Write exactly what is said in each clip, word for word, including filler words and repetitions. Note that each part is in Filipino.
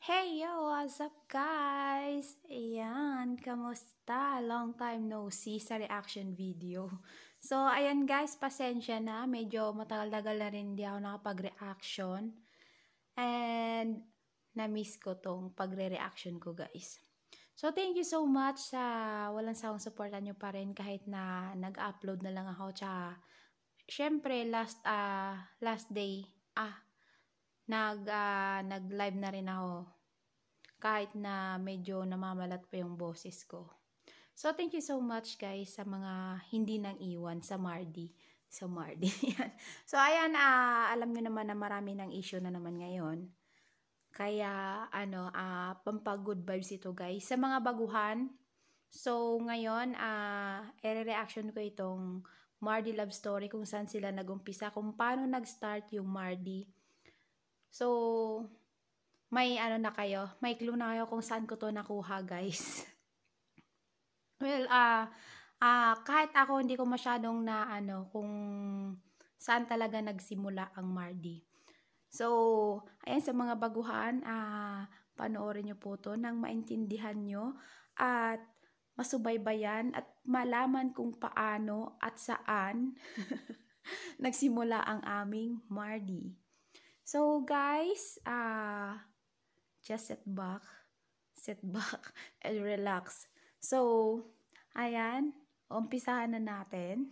Hey, yo! What's up, guys? Ayan, kamusta? Long time no see sa reaction video. So, ayan guys, pasensya na. Medyo matagal-tagal na rin hindi ako nakapag-reaction. And, na-miss ko tong pagre-reaction ko, guys. So, thank you so much sa walang sawang supportan nyo pa rin kahit na nag-upload na lang ako. Tsaka, syempre, last, uh, last day, ah, nag, uh, nag-live na rin ako kahit na medyo namamalat pa yung boses ko. So, thank you so much guys sa mga hindi nang iwan sa Mardi. Sa Mardi. So, ayan, uh, alam nyo naman na marami ng issue na naman ngayon. Kaya, ano, uh, pampag-good vibes ito guys. Sa mga baguhan, so, ngayon, uh, ere-reaction ko itong Mardi love story kung saan sila nagumpisa, kung paano nag-start yung Mardi. So, may ano na kayo, may clue na kayo kung saan ko to nakuha, guys. Well, ah, uh, uh, kahit ako hindi ko masyadong na ano kung saan talaga nagsimula ang Mardi. So, ayan sa mga baguhan, ah, uh, panoorin niyo po to nang maintindihan nyo at masubaybayan at malaman kung paano at saan nagsimula ang aming Mardi. So, guys, ah, uh, just sit back, sit back, and relax. So, ayan, umpisahan na natin.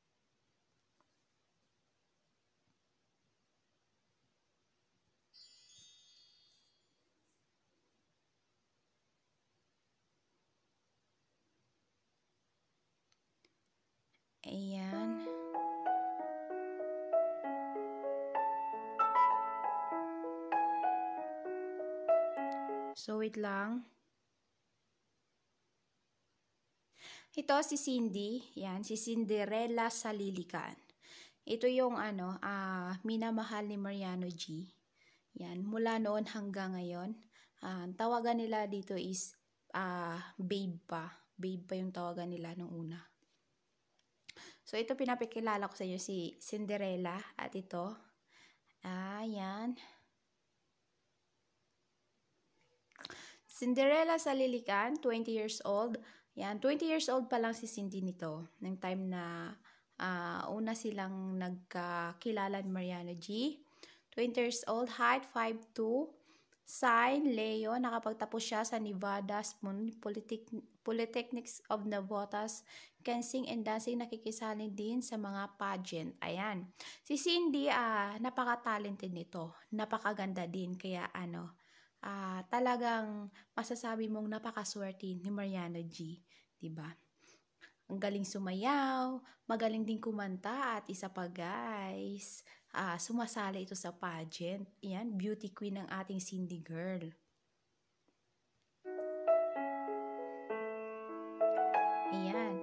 Ayan. So, wait lang. Ito si Cindy. Yan, si Cinderella sa Lilican. Ito yung ano, uh, minamahal ni Mariano G. Yan, mula noon hanggang ngayon. Uh, tawagan nila dito is uh, babe pa. Babe pa yung tawagan nila nung una. So, ito pinapakilala ko sa inyo si Cinderella. At ito, ayan. Cinderella sa Lilican, twenty years old. Yan, twenty years old pa lang si Cindy nito. Nang time na uh, una silang nagkakilala ni Mariano G. twenty years old, height five two. Sign, Leo, nakapagtapos siya sa Nevada Polytechnics of Navotas, Kensing and Dancing, nakikisali din sa mga pageant. Ayan. Si Cindy, uh, napaka-talented nito. Napakaganda din. Kaya ano, uh, talagang masasabi mong napakaswerte ni Mariano G. Diba? Ang galing sumayaw, magaling din kumanta, at isa pa guys, uh, sumasali ito sa pageant. Yan, beauty queen ng ating Cindy girl. Ayan.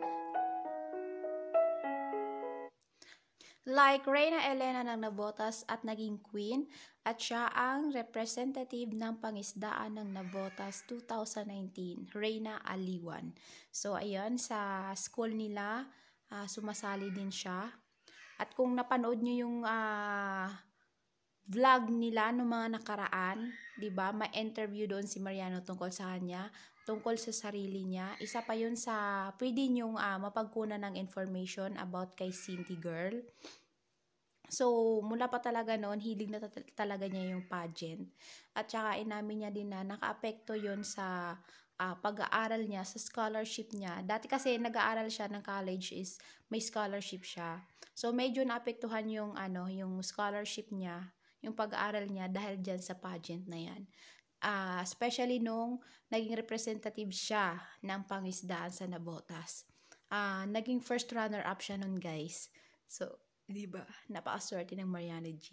Like Reyna Elena ng Navotas at naging queen, at siya ang representative ng pangisdaan ng Navotas two thousand nineteen, Reyna Aliwan. So ayan, sa school nila, uh, sumasali din siya. At kung napanood nyo yung uh, vlog nila ng mga nakaraan, 'di ba? May interview doon si Mariano tungkol sa kanya, tungkol sa sarili niya. Isa pa 'yun sa pwede nyong uh, mapagkunan ng information about kay Cindy girl. So, mula pa talaga noon, hilig na talaga niya yung pageant. At saka inamin niya din na nakaapekto 'yun sa uh, pag-aaral niya, sa scholarship niya. Dati kasi nag-aaral siya ng college, is may scholarship siya. So, medyo naapektuhan yung ano, yung scholarship niya, yung pag-aaral niya dahil dyan sa pageant na yan. Uh, especially nung naging representative siya ng pangisdaan sa Navotas. Uh, naging first runner-up siya nun, guys. So, di ba? Napakaswerte ng Mariano G.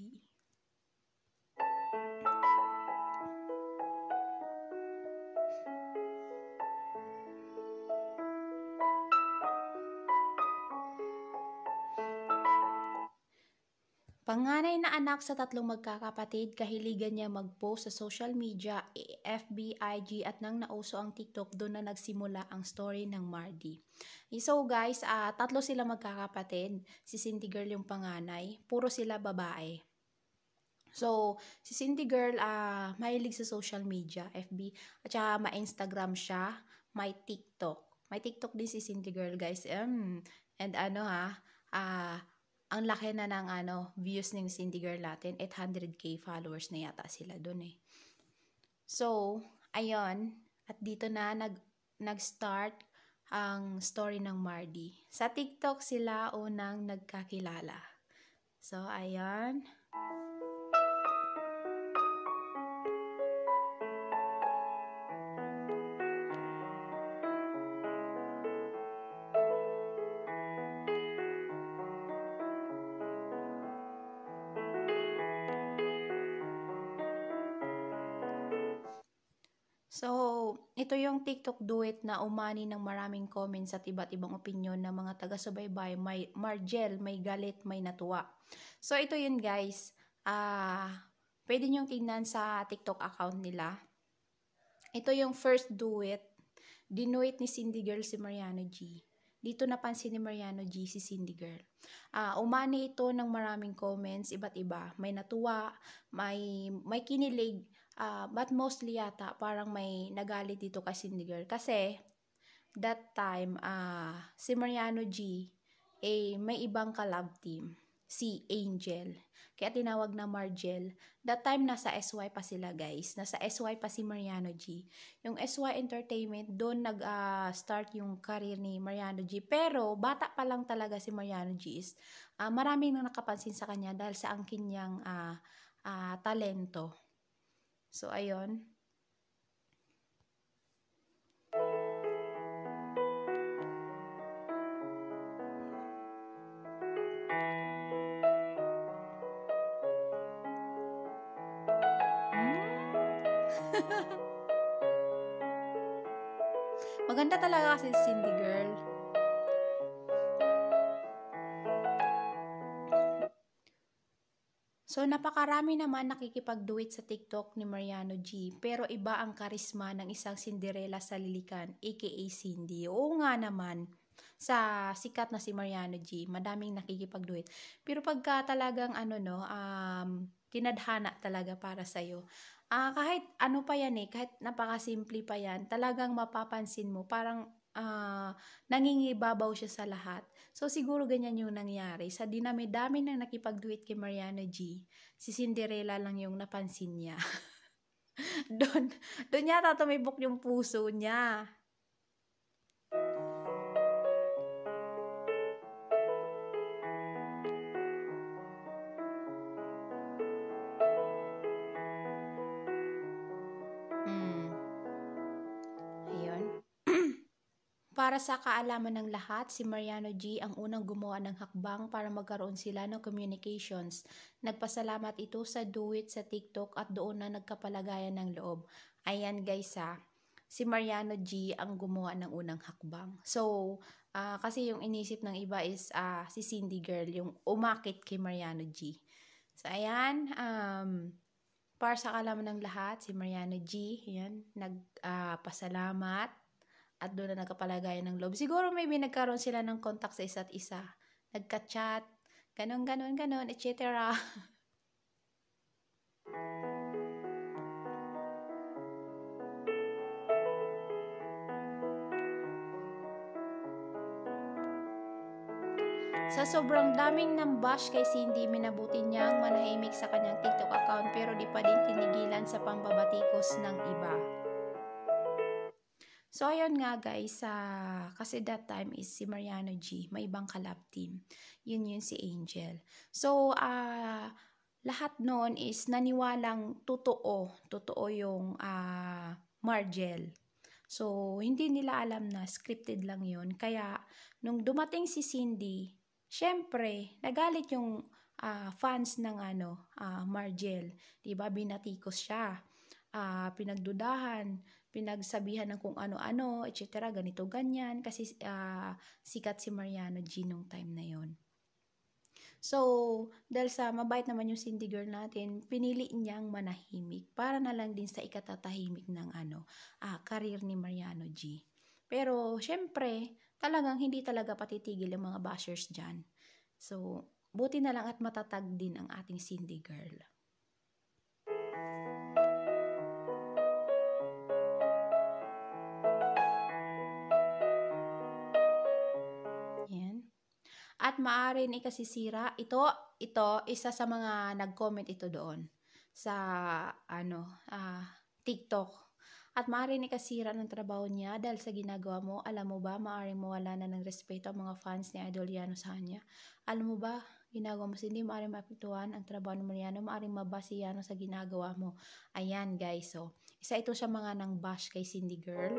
Panganay na anak sa tatlong magkakapatid, kahiligan niya mag-post sa social media, F B, I G at nang nauso ang TikTok, doon na nagsimula ang story ng Mardi. So guys, uh, tatlo sila magkakapatid. Si Cindy girl yung panganay. Puro sila babae. So, si Cindy Girl, ah, mahilig sa social media, F B, at saka ma-Instagram siya, may TikTok. May TikTok din si Cindy Girl, guys. Um, and ano ha, ah, ang laki na ng ano, views ng Cindy Girl natin. eight hundred K followers na yata sila dun eh. So, ayun. At dito na nag, nag-start ang story ng Mardy. Sa TikTok sila unang nagkakilala. So, ayun. So, ito yung TikTok duet na umani ng maraming comments at iba't ibang opinion ng mga taga-subaybay. May Margel, may galit, may natuwa. So, ito yun guys. Ah, pwede nyo tingnan sa TikTok account nila. Ito yung first duet. Dinuet ni Cindy Girl si Mariano G. Dito napansin ni Mariano G si Cindy Girl. Ah, umani ito ng maraming comments, iba't iba. May natuwa, may, may kinilig, Uh, but mostly yata parang may nagalit dito kay Cindy Girl kasi that time uh, si Mariano G eh, may ibang ka-love team, si Angel, kaya tinawag na Margel. That time nasa S Y pa sila guys, nasa S Y pa si Mariano G. Yung S Y Entertainment, doon nag-start uh, yung career ni Mariano G, pero bata pa lang talaga si Mariano G is uh, maraming nang nakapansin sa kanya dahil sa angkin niyang uh, uh, talento. So, ayun. Maganda talaga kasi si Cindy Girl. So, napakarami naman nakikipag-duet sa TikTok ni Mariano G. Pero iba ang karisma ng isang Cinderella sa lilikan, aka Cindy. Oo nga naman, sa sikat na si Mariano G, madaming nakikipag-duet. Pero pagka talagang ano no, um, tinadhana talaga para sa'yo, uh, kahit ano pa yan eh, kahit napakasimple pa yan, talagang mapapansin mo, parang uh, nangingibabaw siya sa lahat. So, siguro ganyan yung nangyari. Sa dinami-dami na nakipag-duet kay Mariano G, si Cinderella lang yung napansin niya. doon, doon yata tumibok yung puso niya. Hmm. Ayun. Para sa kaalaman ng lahat, si Mariano G ang unang gumawa ng hakbang para magkaroon sila ng communications. Nagpasalamat ito sa duet sa TikTok at doon na nagkapalagayan ng loob. Ayan guys ha, si Mariano G ang gumawa ng unang hakbang. So, uh, kasi yung inisip ng iba is uh, si Cindy Girl, yung umakit kay Mariano G. So, ayan, um, para sa kaalaman ng lahat, si Mariano G, yan, nagpasalamat. Uh, at doon na nagkapalagayan ng loob. Siguro maybe nagkaroon sila ng contact sa isa't isa. Nagka-chat, ganon, ganon, ganon, et cetera. Sa sobrang daming nambash kay Cindy, minabuti niyang manahimik sa kanyang TikTok account pero di pa din tinigilan sa pambabatikos ng iba. So, ayun nga guys, uh, kasi that time is si Mariano G, may ibang kalab team. Yun yun si Angel. So, uh, lahat noon is naniwalang totoo, totoo yung uh, Margel. So, hindi nila alam na scripted lang yun. Kaya, nung dumating si Cindy, syempre, nagalit yung uh, fans ng ano, uh, Margel. Diba, binatikos siya. Uh, pinagdudahan, pinagsabihan ng kung ano-ano, et cetera, ganito, ganyan, kasi uh, sikat si Mariano G nung time na yon. So, dahil sa mabait naman yung Cindy Girl natin, pinili niyang manahimik para na lang din sa ikatatahimik ng ano, ah, career ni Mariano G. Pero, syempre, talagang hindi talaga patitigil yung mga bashers dyan. So, buti na lang at matatag din ang ating Cindy Girl. maaaring ikasisira. Ito, ito, isa sa mga nag-comment ito doon sa, ano, uh, TikTok. At maaaring ikasira ng trabaho niya dahil sa ginagawa mo. Alam mo ba, maaaring mawala na ng respeto ang mga fans ni Idol Yano sa kanya. Alam mo ba, ginagawa mo, hindi maaaring mapiktuhan ang trabaho ng Mariano, maaaring mabasi Yano sa ginagawa mo. Ayan guys, so, isa ito sa mga nang bash kay Cindy Girl.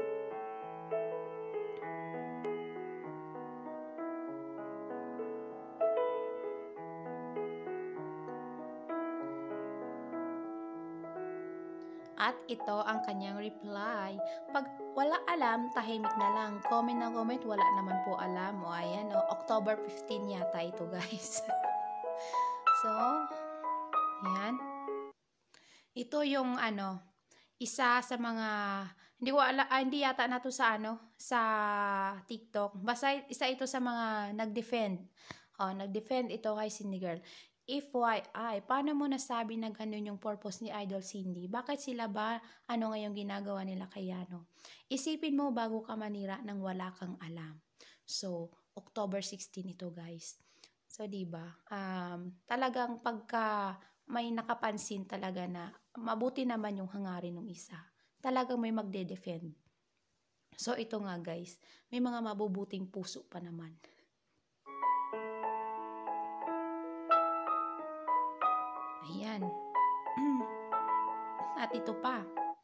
At ito ang kanyang reply. Pag wala alam, tahimik na lang. Comment na comment, wala naman po alam. O ayan, o, October fifteenth yata ito guys. So, yan. Ito yung ano, isa sa mga, hindi ko ala, ah, hindi yata na to sa ano, sa TikTok. Basta isa ito sa mga nag-defend. O, nag-defend ito kay Cindy Girl. F Y I, paano mo nasabi na ganun yung purpose ni Idol Cindy? Bakit sila ba, ano ngayong ginagawa nila kay Yano? Isipin mo bago ka manira nang wala kang alam. So, October sixteenth ito guys. So, diba? Um, talagang pagka may nakapansin talaga na mabuti naman yung hangarin ng isa. Talagang may magde-defend. So, ito nga guys, may mga mabubuting puso pa naman. Ayan. At ito pa.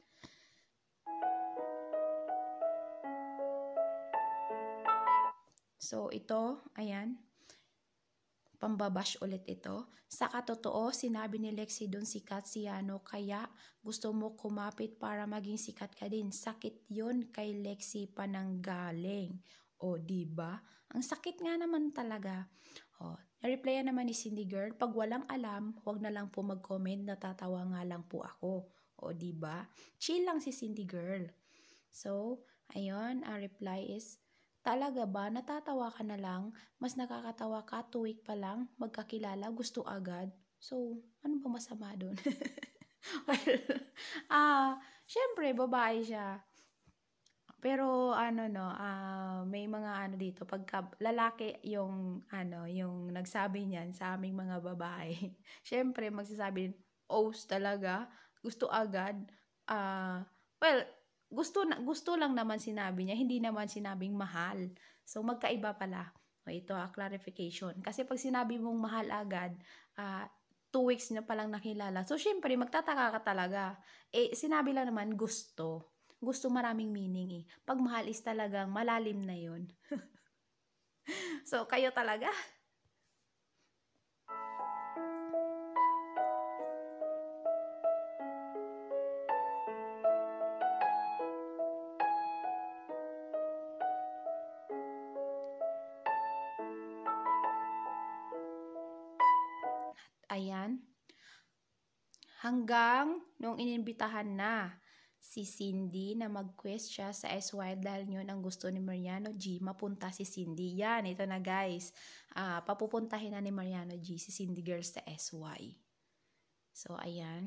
So, ito, ayan. Pambabash ulit ito. Sa katotoo, sinabi ni Lexie doon sikat si Yano, kaya gusto mo kumapit para maging sikat ka din. Sakit yun kay Lexie pa nang galing. O, diba? Ang sakit nga naman talaga. O, na-replyan naman ni Cindy Girl, pag walang alam, wag na lang po mag-comment, natatawa nga lang po ako. O, diba? Chill lang si Cindy Girl. So, ayun, ang reply is, talaga ba, natatawa ka na lang? Mas nakakatawa ka, two week pa lang, magkakilala, gusto agad. So, ano ba masama doon? Well, ah, syempre, babae siya. Pero ano no, uh, may mga ano dito, pagka lalaki yung ano, yung nagsabi niyan sa aming mga babae. Syempre magsasabi, "Oh, talaga, gusto agad." Uh, well, gusto na, gusto lang naman sinabi niya, hindi naman sinabing mahal. So magkaiba pala. O ito, ah, clarification. Kasi pag sinabi mong mahal agad, uh, two weeks na palang nakilala. So syempre magtataka ka talaga. Eh sinabi lang naman gusto. Gusto maraming meaning eh. Pag mahal is talagang malalim na yun. So, kayo talaga? At ayan. Hanggang nung inimbitahan na si Cindy na mag-quest siya sa S Y dahil yun ang gusto ni Mariano G, mapunta si Cindy. Yan, ito na guys. Uh, papupuntahin na ni Mariano G si Cindy Girl sa S Y. So, ayan.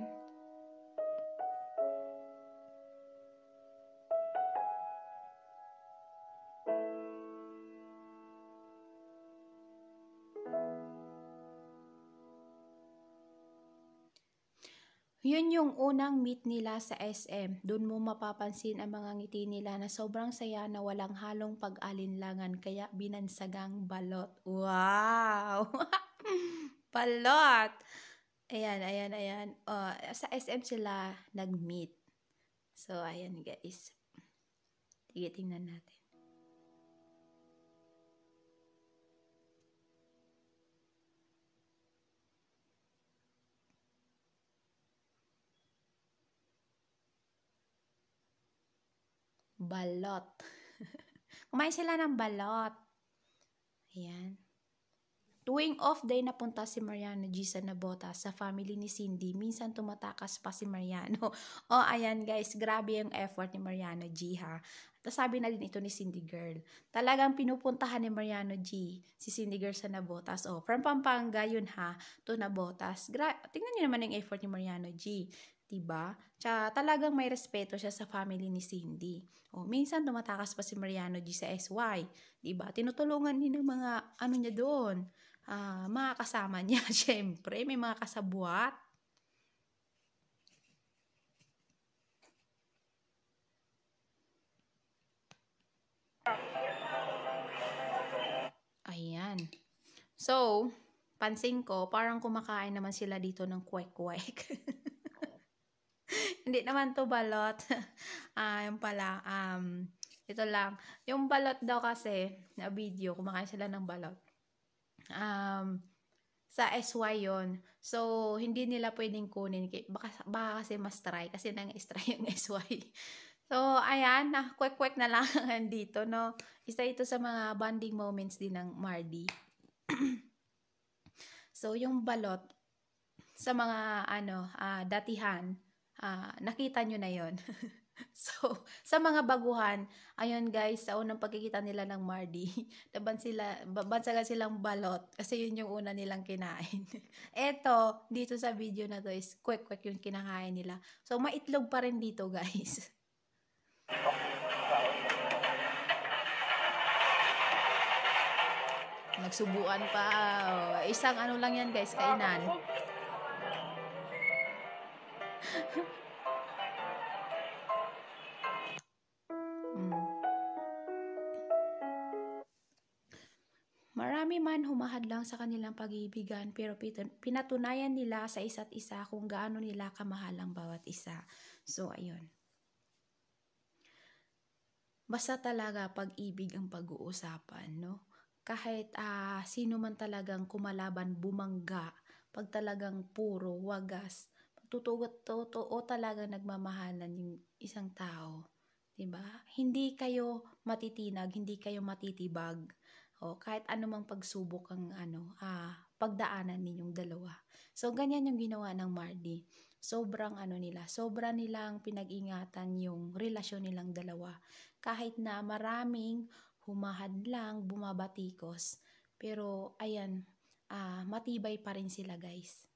Yun yung unang meet nila sa S M. Doon mo mapapansin ang mga ngiti nila na sobrang saya na walang halong pag-alinlangan kaya binansagang balot. Wow! Balot! Ayan, ayan, ayan. Uh, sa S M sila nag-meet. So, ayan guys. Sige, tingnan natin. Balot. Kumain sila ng balot. Ayan. Tuwing off day napunta si Mariano G sa Navotas sa family ni Cindy. Minsan tumatakas pa si Mariano. Oh, ayan guys. Grabe yung effort ni Mariano G ha. At sabi na din ito ni Cindy Girl. Talagang pinupuntahan ni Mariano G si Cindy Girl sa Navotas. Oh, from Pampanga yun ha. To Navotas. Gra- Tingnan niyo naman yung effort ni Mariano G. Diba? Tsaka talagang may respeto siya sa family ni Cindy. O, minsan tumatakas pa si Mariano G sa S Y. Diba? Tinutulungan niya ng mga ano niya doon. uh, mga kasama niya. Syempre, may mga kasabwat. Ayan. So, pansin ko, parang kumakain naman sila dito ng kwek-kwek. Hindi naman to balot. Ah, yung pala, um, ito lang. Yung balot daw kasi, na video, kumakain sila ng balot. Um, sa S Y yon. So, hindi nila pwedeng kunin. Baka, baka kasi mas try. Kasi nang-try yung S Y. So, ayan, na kwek-kwek na lang dito, no? Isa ito sa mga bonding moments din ng Mardi. So, yung balot, sa mga, ano, uh, datihan, uh, nakita nyo na yon. So, sa mga baguhan, ayun guys, sa unang pagkikita nila ng Mardi, naban sila, bansagan silang balot, kasi yun yung una nilang kinain. Eto, dito sa video na to is, kwek-kwek yung kinakain nila. So, maitlog pa rin dito guys. Nagsubuan pa. Oh, isang ano lang yan guys, kainan. mm. Marami man humahadlang sa kanilang pag-iibigan, pero pinatunayan nila sa isa't isa kung gaano nila kamahal ang bawat isa. So, ayun. Basta talaga pag-ibig ang pag-uusapan, no? Kahit uh, sino man talagang kumalaban, bumangga, pag talagang puro, wagas, totoo talaga nagmamahalan yung isang tao. Diba? Hindi kayo matitinag, hindi kayo matitibag. O, kahit anumang pagsubok ang ano, ah, pagdaanan ninyong dalawa. So, ganyan yung ginawa ng Mardi. Sobrang ano nila, sobra nilang pinag-ingatan yung relasyon nilang dalawa. Kahit na maraming humahadlang, bumabatikos. Pero, ayan, ah, matibay pa rin sila guys.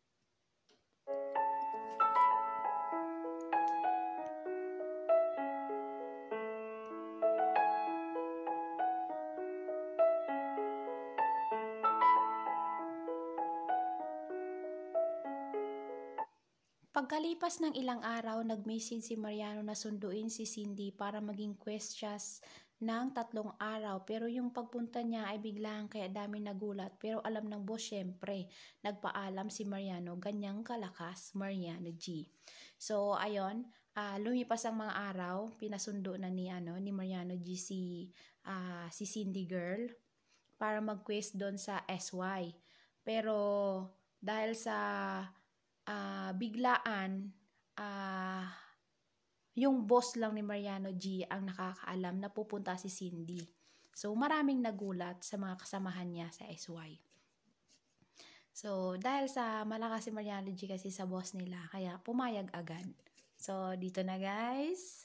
Pagkalipas ng ilang araw, nag-message si Mariano na sunduin si Cindy para maging questions ng tatlong araw. Pero yung pagpunta niya ay biglang kaya dami nagulat. Pero alam ng boss, syempre, nagpaalam si Mariano, ganyang kalakas, Mariano G. So, ayun, uh, lumipas ang mga araw, pinasundo na ni, ano, ni Mariano G si, uh, si Cindy girl para mag-quest doon sa S Y. Pero, dahil sa Uh, biglaan, uh, yung boss lang ni Mariano G ang nakakaalam na pupunta si Cindy. So, maraming nagulat sa mga kasamahan niya sa S Y. So, dahil sa malakas si Mariano G kasi sa boss nila, kaya pumayag agad. So, dito na guys.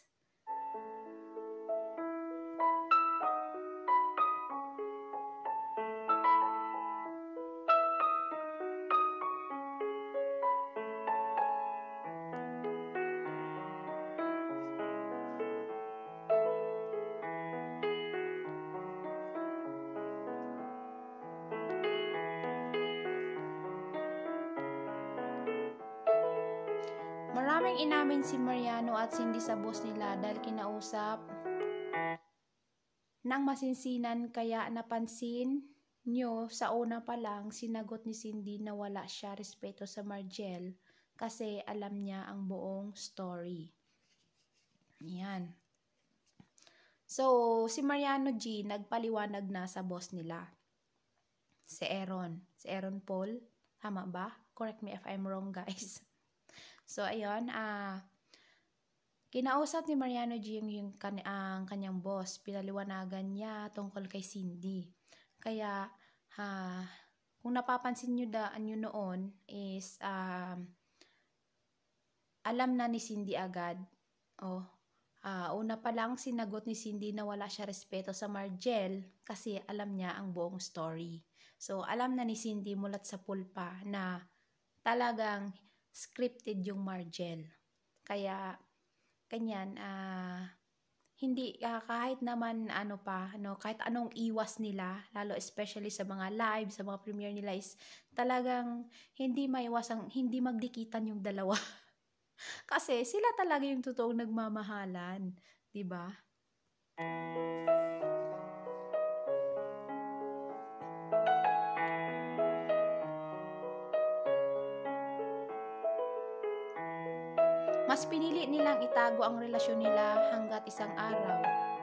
Maraming inamin si Mariano at Cindy sa boss nila dahil kinausap ng masinsinan, kaya napansin nyo sa una pa lang sinagot ni Cindy na wala siya respeto sa Margel kasi alam niya ang buong story. Yan. So, si Mariano G nagpaliwanag na sa boss nila. Si Aaron. Si Aaron Paul. Tama ba? Correct me if I'm wrong guys. So, ayun, ah, uh, kinausap ni Mariano G yung, yung kan ang kanyang boss. Pinaliwanagan niya tungkol kay Cindy. Kaya, ha, uh, kung napapansin nyo daan nyo noon is, um, alam na ni Cindy agad. Oh, uh, una pa lang sinagot ni Cindy na wala siya respeto sa Margel kasi alam niya ang buong story. So, alam na ni Cindy mulat sa pulpa na talagang scripted yung Margel. Kaya, kanyan, ah, uh, hindi ah, kahit naman ano pa, ano, kahit anong iwas nila, lalo especially sa mga live, sa mga premiere nila is talagang hindi maiwasang hindi magdikitan yung dalawa. Kasi sila talaga yung totoong nagmamahalan, 'di ba? Mas pinili nilang itago ang relasyon nila hanggat isang araw.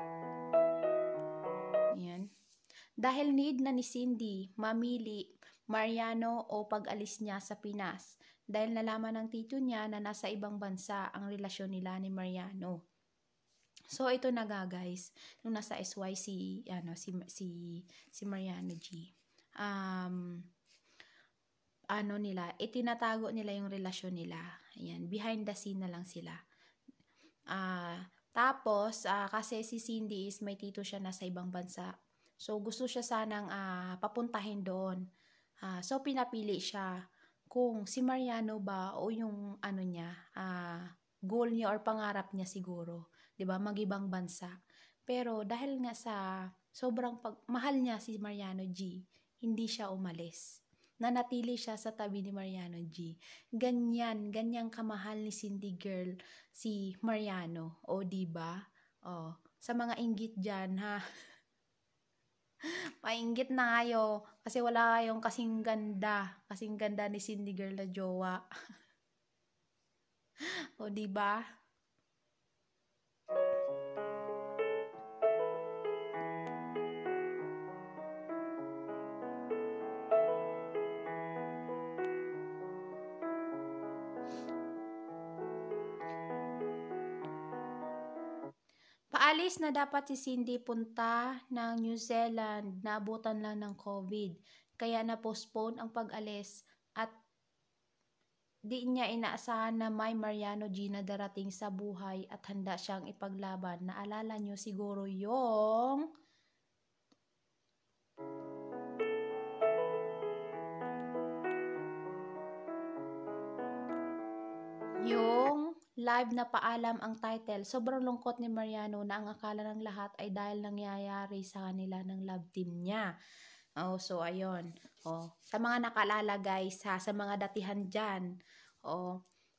Ayan. Dahil need na ni Cindy mamili Mariano o pag-alis niya sa Pinas dahil nalaman ng tito niya na nasa ibang bansa ang relasyon nila ni Mariano. So ito na nga guys, nung nasa S Y si ano si si si Mariano G. Um ano nila, itinatago nila yung relasyon nila. Ayan, behind the scene na lang sila. Ah, tapos ah, kasi si Cindy is may tito siya nasa ibang bansa. So gusto siya sanang ah, papuntahin doon. Ah, so pinapili siya kung si Mariano ba o yung ano niya, ah, goal niya or pangarap niya siguro, 'di ba, magibang bansa. Pero dahil nga sa sobrang pag mahal niya si Mariano G, hindi siya umalis. Nanatili siya sa tabi ni Mariano G. Ganyan, ganyang kamahal ni Cindy Girl si Mariano, o di ba? Oh, sa mga inggit diyan ha. Mainggit na kayo kasi wala kayong kasing ganda, kasing ganda ni Cindy Girl na jowa. O di ba? Paalis na dapat si Cindy punta ng New Zealand, naabutan lang ng COVID. Kaya na-postpone ang pag-alis at di niya inaasahan na may Mariano G na darating sa buhay at handa siyang ipaglaban. Naalala niyo siguro yung yung live na paalam ang title. Sobrang lungkot ni Mariano na ang akala ng lahat ay dahil nangyayari sa kanila ng love team niya. Oh, so ayun. Oh, sa mga nakalala guys, ha, sa mga datihan diyan. Oh,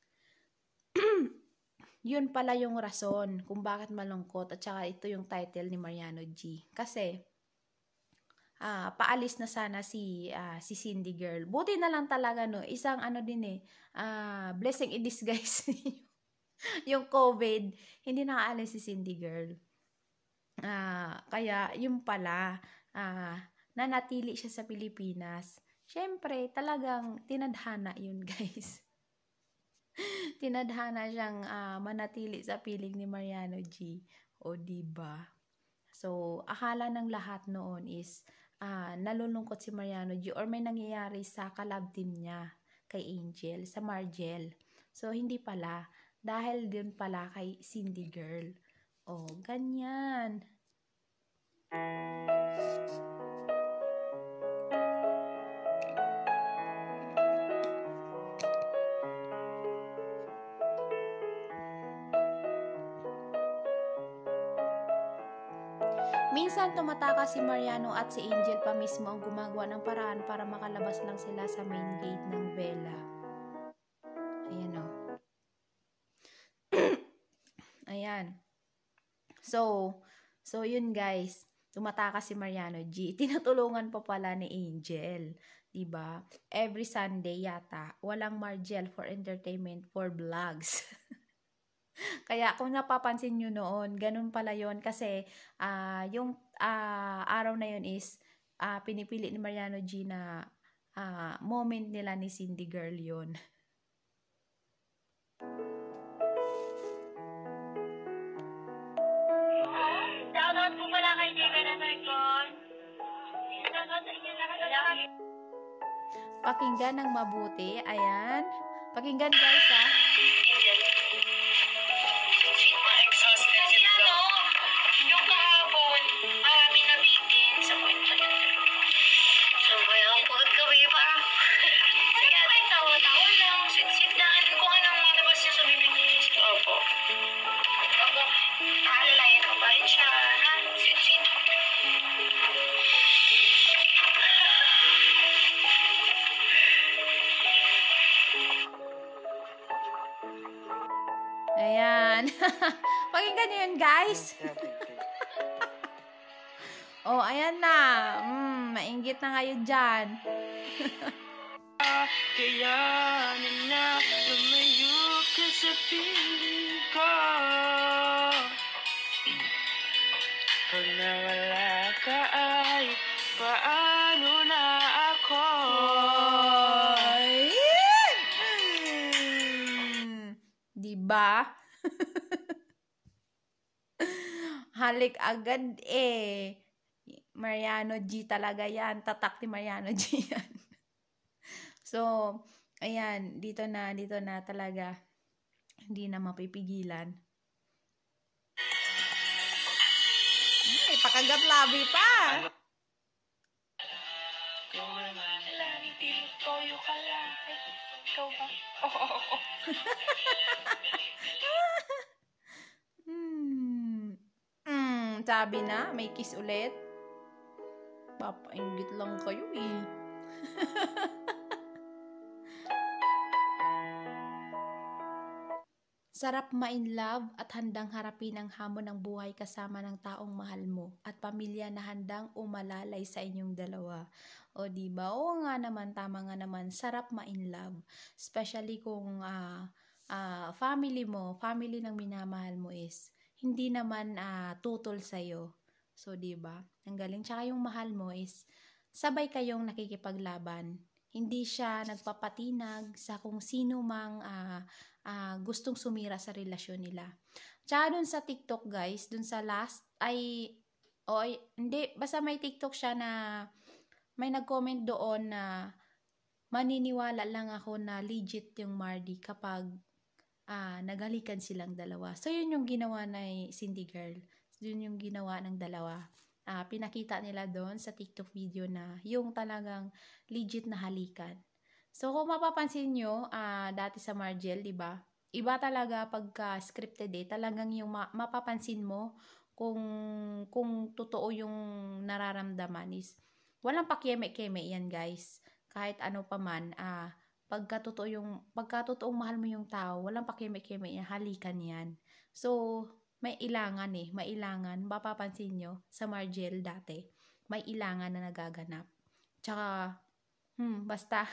yun pala yung rason kung bakit malungkot at saka ito yung title ni Mariano G. Kasi ah, paalis na sana si ah, si Cindy Girl. Buti na lang talaga no, isang ano din eh, ah, blessing in disguise yung COVID, hindi nakaalis si Cindy Girl. Ah, kaya yung pala, ah, nanatili siya sa Pilipinas. Siyempre, talagang tinadhana yun, guys. Tinadhana siyang ah, manatili sa piling ni Mariano G. O, diba? So, akala ng lahat noon is ah, nalulungkot si Mariano G or may nangyayari sa kalab team niya kay Angel, sa Margel. So, hindi pala. Dahil din pala kay Cindy Girl. Oh, ganyan. Minsan tumatakas si Mariano at si Angel pa mismo ang gumagawa ng paraan para makalabas lang sila sa main gate ng Bella. Ayan o. Ayan. So, so yun guys. Tumatakas si Mariano G. Tinutulungan pa pala ni Angel. Diba? Every Sunday yata, walang Margel for entertainment for vlogs. Kaya kung napapansin nyo noon, ganun pala yon kasi uh, yung uh, araw na yun is uh, pinipili ni Mariano G na uh, moment nila ni Cindy Girl yun. Shoutout po pala kay Jay Ganasarkon. Shoutout sa inyo lahat. Pakinggan ng mabuti. Ayan. Pakinggan guys ha. siya, ha? Sit, sit. Ayan. Pakinggan nyo yun, guys. Oh, ayan na. Mm, mainggit na kayo dyan. Kayanin na lumayo ka sa piling ko. Pag nawala ka ay paano na ako? Ayan. Mm. Diba? Halik agad eh. Mariano G talaga yan. Tatak ni Mariano G yan. So, ayan. Dito na, dito na talaga. Hindi na mapipigilan. Ay, pakagat labi pa. Ikaw naman. Lagi toyo ka lang. Ikaw ba? Oo, oo, oo. Hmm. Hmm, sabi na, may kiss ulit. Papainggit lang kayo eh. Sarap ma-in love at handang harapin ang hamon ng buhay kasama ng taong mahal mo at pamilya na handang umalalay sa inyong dalawa. O diba? Oo nga naman, tama nga naman. Sarap ma-in love. Especially kung uh, uh, family mo, family ng minamahal mo is hindi naman uh, tutol sa'yo. So, diba? Ang galing. Tsaka yung mahal mo is sabay kayong nakikipaglaban. Hindi siya nagpapatinag sa kung sino mang uh, uh, gustong sumira sa relasyon nila. Tsaka dun sa TikTok guys, dun sa last, ay, o ay, hindi, basta may TikTok siya na may nag-comment doon na maniniwala lang ako na legit yung Mardy kapag uh, naghalikan silang dalawa. So, yun yung ginawa ng Cindy Girl. Yun yung ginawa ng dalawa. Uh, pinakita nila doon sa TikTok video na yung talagang legit na halikan. So, kung mapapansin nyo, uh, dati sa Margel, di ba? Iba talaga pagka scripted eh. Talagang yung ma- mapapansin mo kung, kung totoo yung nararamdaman is walang pakieme-keme yan, guys. Kahit ano pa man, ah, pagka totoo yung, pagka totoong mahal mo yung tao, walang pakieme-keme yan, halikan yan. So, may ilangan eh, may ilangan. Mapapansin nyo, sa Margel dati, may ilangan na nagaganap. Tsaka, hmm, basta,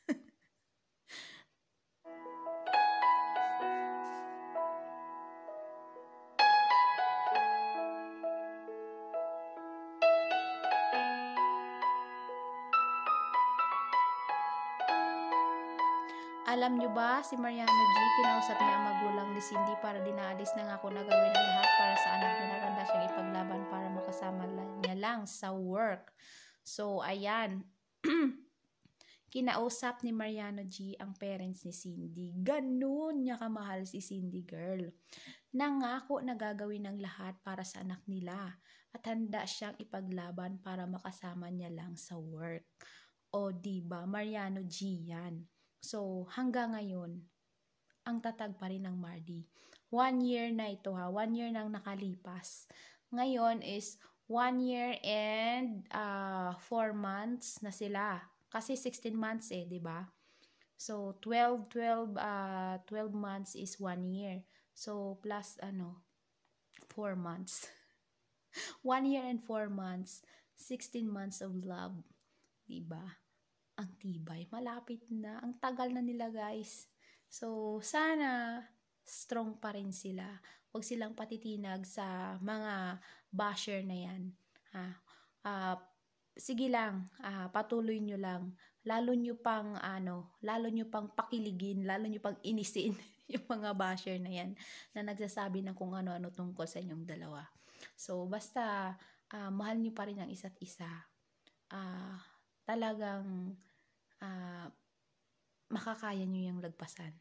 alam nyo ba, si Mariano G, kinausap niya ang magulang ni Cindy para dinaalis na nga ako na gawin ang lahat para sa anak niya. Natanda siyang ipaglaban para makasama niya lang sa work. So, ayan. Kinausap ni Mariano G ang parents ni Cindy. Ganun niya kamahal si Cindy girl. Nangako na gagawin ang lahat para sa anak nila. At handa siyang ipaglaban para makasama niya lang sa work. O diba, Mariano G yan. So, hanggang ngayon, ang tatag pa rin ng Mardy. One year na ito ha. One year nang nakalipas. Ngayon is one year and uh, four months na sila. Kasi sixteen months eh, di ba? So, twelve, twelve, uh, twelve months is one year. So, plus ano, four months. one year and four months. sixteen months of love. Di ba? Ang tibay, malapit na, ang tagal na nila guys. So, sana strong pa rin sila. Huwag silang patitinag sa mga basher na yan. Ha? Uh, sige lang, uh, patuloy nyo lang. Lalo nyo pang, ano, lalo nyo pang pakiligin, lalo nyo pang inisin yung mga basher na yan na nagsasabi ng kung ano-ano tungkol sa inyong dalawa. So, basta, uh, mahal nyo pa rin ang isa't isa. Ah, uh, talagang Uh, makakaya nyo yung lagpasan.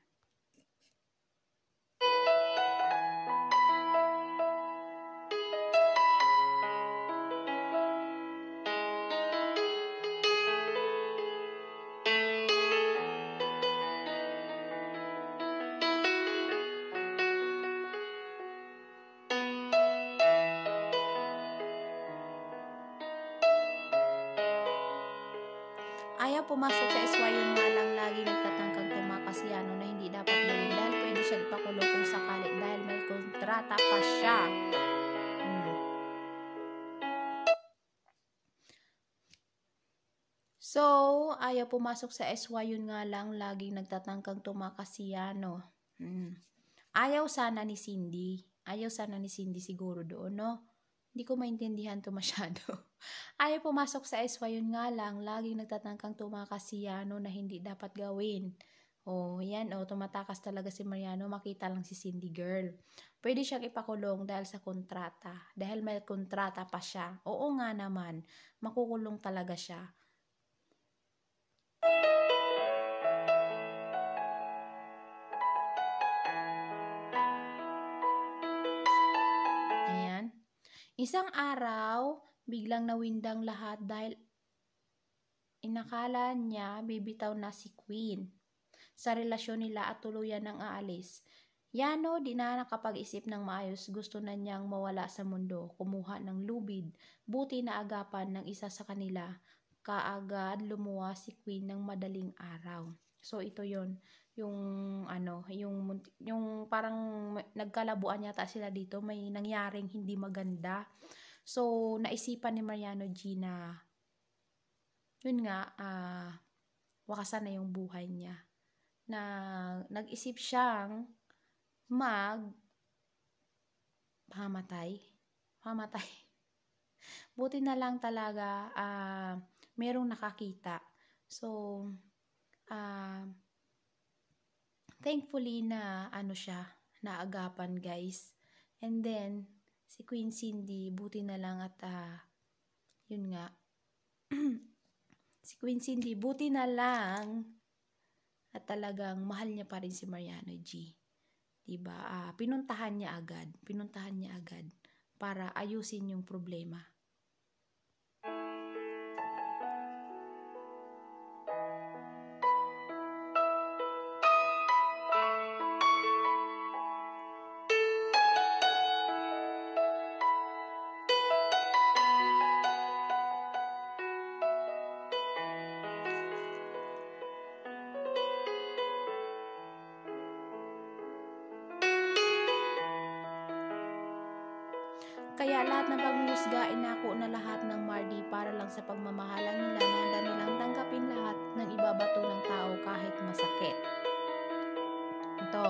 pumasok sa S Y, yun nga lang lagi nagtatangkang tumakas si Yano na hindi dapat gawin dahil pwede siya ipakulong kung sakali dahil may kontrata pa siya. Hmm. So, ayaw pumasok sa S Y, yun nga lang laging nagtatangkang tumakas si Yano. Hmm. Ayaw sana ni Cindy. Ayaw sana ni Cindy siguro doon, no? Hindi ko maintindihan to masyado. Ayaw pumasok sa S Y, yun nga lang laging nagtatangkang tumakas si Yano na hindi dapat gawin. Oh, yan, oh, tumatakas talaga si Mariano, makita lang si Cindy girl. Pwede siyang ipakulong dahil sa kontrata. Dahil may kontrata pa siya. Oo nga naman, makukulong talaga siya. Ayan. Isang araw, biglang nawindang lahat dahil inakala niya bibitaw na si Queen sa relasyon nila at tuluyan ng aalis. Yano, di na nakapag-isip ng maayos, gusto na niyang mawala sa mundo, kumuha ng lubid, buti na agapan ng isa sa kanila, kaagad lumuwa si Queen ng madaling araw. So ito yon yung ano, yung yung parang nagkalabuan yata sila dito, may nangyaring hindi maganda. So naisipan ni Mariano G na yun nga, ah, uh, wakasan na yung buhay niya. Na nag-isip siyang mag pamatay. Pamatay. Buti na lang talaga uh, merong nakakita. So, uh, thankfully na ano siya, naagapan guys. And then, si Queen Cindy, buti na lang at uh, yun nga, si Queen Cindy, buti na lang at talagang mahal niya pa rin si Mariano G. Diba? Ah, pinuntahan niya agad. Pinuntahan niya agad para ayusin yung problema. Kaya lahat ng paghuhusga, inako na lahat ng Mardy para lang sa pagmamahalan nila na handa nilang tanggapin lahat ng ibabato ng tao kahit masakit. Ito.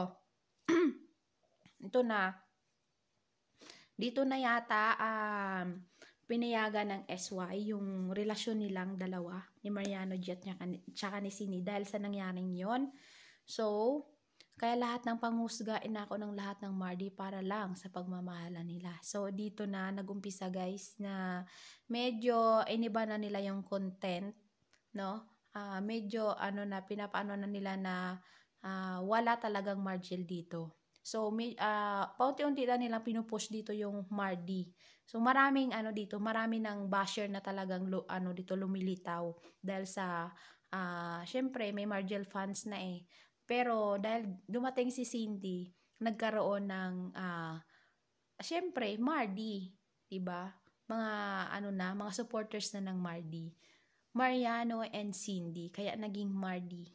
Ito na. Dito na yata um, pinayagan ng S Y yung relasyon nilang dalawa ni Mariano G at tsaka ni Cindy dahil sa nangyaring yon. So, kaya lahat ng panghusga, inako ng lahat ng Mardy para lang sa pagmamahalan nila. So, dito na nagumpisa guys na medyo iniba na nila yung content, no? Uh, medyo ano na, pinapaano na nila na uh, wala talagang Margel dito. So, may, uh, paunti-unti na nilang pinupush dito yung Mardy. So, maraming ano dito, marami ng basher na talagang lo, ano dito lumilitaw. Dahil sa, uh, syempre, may Margel fans na eh. Pero dahil dumating si Cindy, nagkaroon ng uh, syempre Mardy, 'di ba? Mga ano na, mga supporters na ng Mardy. Mariano and Cindy, kaya naging Mardy.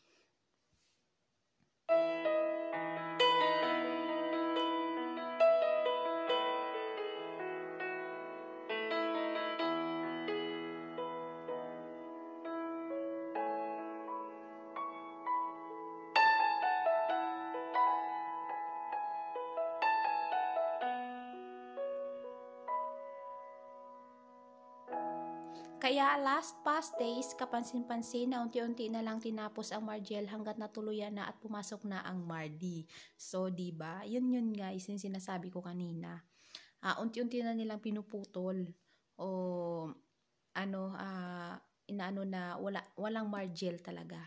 Kaya last past days, kapansin-pansin na unti-unti na lang tinapos ang Margel hanggat natuluyan na at pumasok na ang Mardy. So, diba? Yun yun guys, yung sinasabi ko kanina. Uh, unti-unti na nilang pinuputol. O, ano, uh, inaano na wala, walang Margel talaga.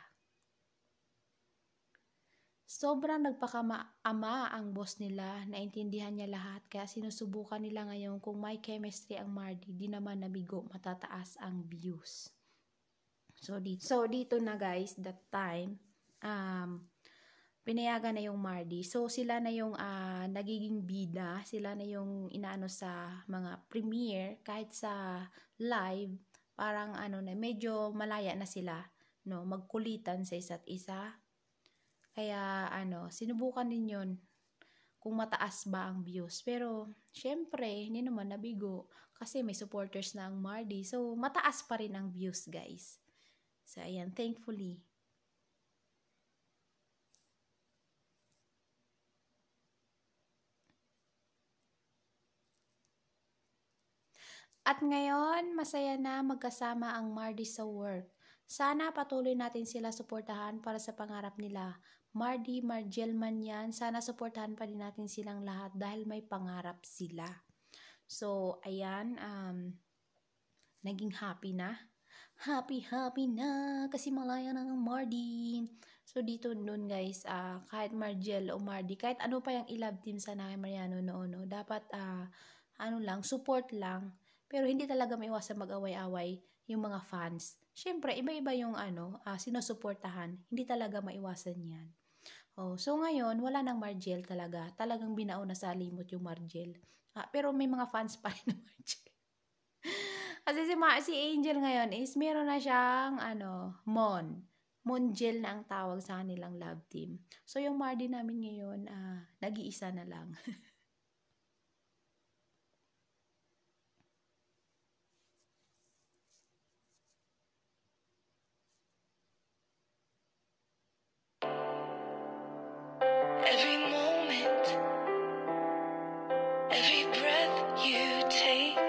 Sobrang nagpakama-ama ang boss nila, naintindihan niya lahat, kaya sinusubukan nila ngayon kung may chemistry ang Mardy, di naman nabigo, matataas ang views. So dito, so dito na guys, that time, um, pinayagan na yung Mardy. So sila na yung uh, nagiging bida, sila na yung inaano sa mga premiere, kahit sa live, parang ano na, medyo malaya na sila. no, magkulitan sa isa't isa. Kaya ano, sinubukan din yun kung mataas ba ang views. Pero syempre, hindi naman nabigo kasi may supporters na ang Mardy. So mataas pa rin ang views, guys. So ayan, thankfully. At ngayon, masaya na magkasama ang Mardy sa work. Sana patuloy natin sila suportahan para sa pangarap nila. Mardy, Margel man yan, sana suportahan pa din natin silang lahat dahil may pangarap sila. So, ayan, um, naging happy na. Happy, happy na kasi malaya na ang Mardy. So, dito nun guys, uh, kahit Margel o Mardy, kahit ano pa yung i-love team sa Nay Mariano noon, no, dapat, uh, ano lang, support lang. Pero hindi talaga maiwasan mag-away-away yung mga fans. Siyempre, iba-iba yung ano, uh, sinusuportahan. Hindi talaga maiwasan yan. Oh, so ngayon, wala nang Margel talaga. Talagang binao na sa limot yung Margel. Ah, pero may mga fans pa rin ng Margel. Kasi si, Ma- si Angel ngayon is meron na siyang ano, Mon. Mongel na ang tawag sa kanilang love team. So yung Mardy namin ngayon, ah, nag-iisa na lang. Every moment, every breath you take,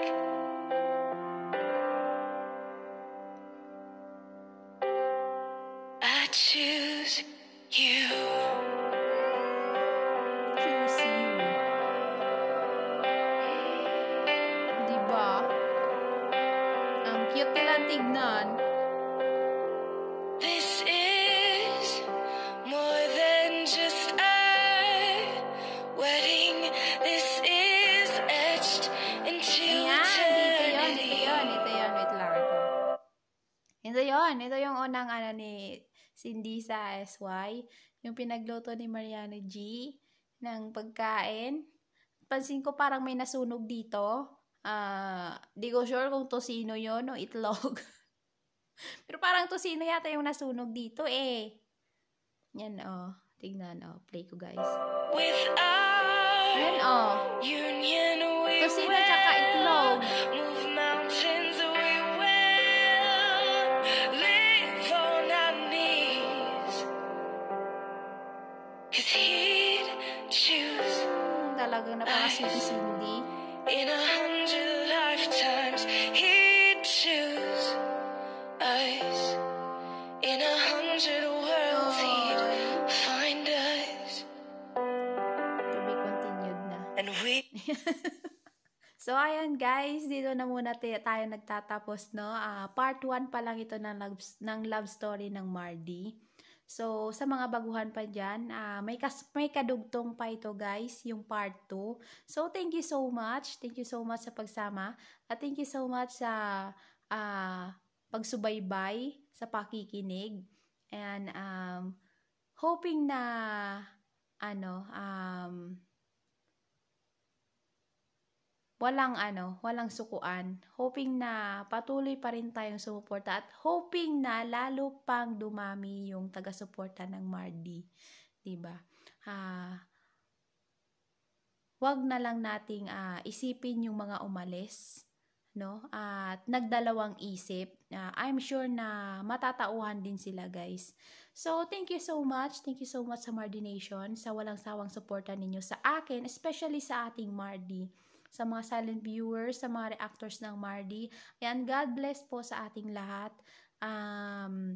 I choose you. Choose you. Diba? Ang cute nila tignan. This is more than just a wedding. This is etched into Ayan, dito yun, dito eternity. yun, ito yun, wait lang, ito. Ito yun, ito yung unang ano ni Cindy sa S Y, yung pinagluto ni Mariano G ng pagkain. Pansin ko parang may nasunog dito. Ah, uh, di ko sure kung tosino yun o itlog. Pero parang tosino yata yung nasunog dito eh. Yan oh, tignan oh, play ko guys. Without Ayan oh. union we Tosino tsaka itlog. move mountains, we will live on our knees. 'Cause he'd choose Hmm, talagang napakasweet ni Cindy. in a hundred lifetimes. He'd choose us in a hundred worlds. He'd find us, To be continued na. and we. So, ayan guys, dito na muna tayo nagtatapos, no? Uh, part one pa lang ito ng love, ng love story ng Mardy. So, sa mga baguhan pa dyan, uh, may, kas, may kadugtong pa ito guys, yung part two. So, thank you so much. Thank you so much sa pagsama. At thank you so much sa uh, pagsubaybay, sa pakikinig. And, um, hoping na, ano, um, walang ano, walang sukuan. Hoping na patuloy pa rin tayong sumuporta at hoping na lalo pang dumami yung taga-suporta ng Mardy, 'di ba? Ah, wag na lang nating uh, isipin yung mga umalis, no? At nagdalawang isip. Uh, I'm sure na matatauhan din sila, guys. So, thank you so much. Thank you so much sa Mardy Nation sa walang sawang suporta ninyo sa akin, especially sa ating Mardy. Sa mga silent viewers, sa mga reactors ng Mardy. Ayan, God bless po sa ating lahat. Um,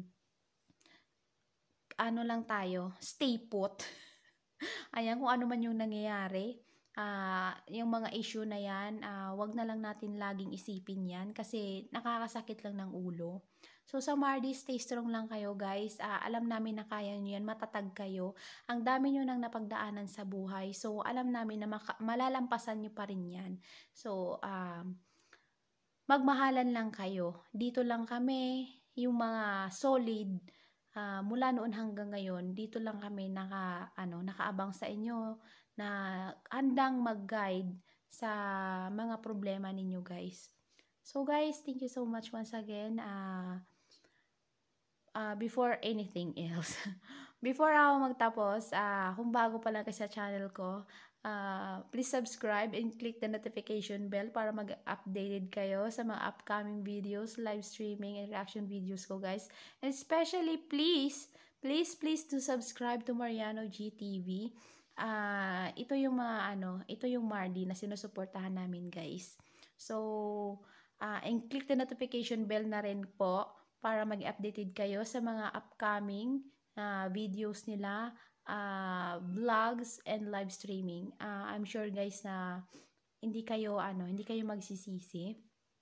ano lang tayo, stay put. Ayan, kung ano man yung nangyayari, uh, yung mga issue na yan, uh, wag na lang natin laging isipin yan kasi nakakasakit lang ng ulo. So, sa Mardy, stay strong lang kayo, guys. Uh, alam namin na kaya nyo yan, matatag kayo. Ang dami nyo nang napagdaanan sa buhay. So, alam namin na malalampasan nyo pa rin yan. So, um, magmahalan lang kayo. Dito lang kami, yung mga solid, uh, mula noon hanggang ngayon, dito lang kami naka, ano, nakaabang sa inyo, na handang mag-guide sa mga problema ninyo, guys. So, guys, thank you so much once again. Uh, uh, before anything else. Before ako magtapos, uh, kung bago pa lang kayo sa channel ko, uh, please subscribe and click the notification bell para mag-updated kayo sa mga upcoming videos, live streaming, and reaction videos ko, guys. And especially, please, please, please do subscribe to Mariano G T V. Uh, ito yung mga, ano, ito yung Mardy na sinusuportahan namin, guys. So, uh, and click the notification bell na rin po para mag-updated kayo sa mga upcoming uh, videos nila, uh, vlogs, and live streaming. Uh, I'm sure, guys, na hindi kayo, ano, hindi kayo magsisisi.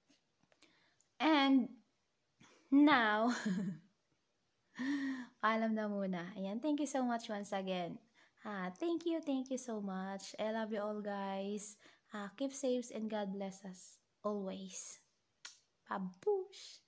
And now, alam na muna. Ayan, thank you so much once again. Uh, thank you, thank you so much. I love you all, guys. Uh, keep safe and God bless us always. Babush!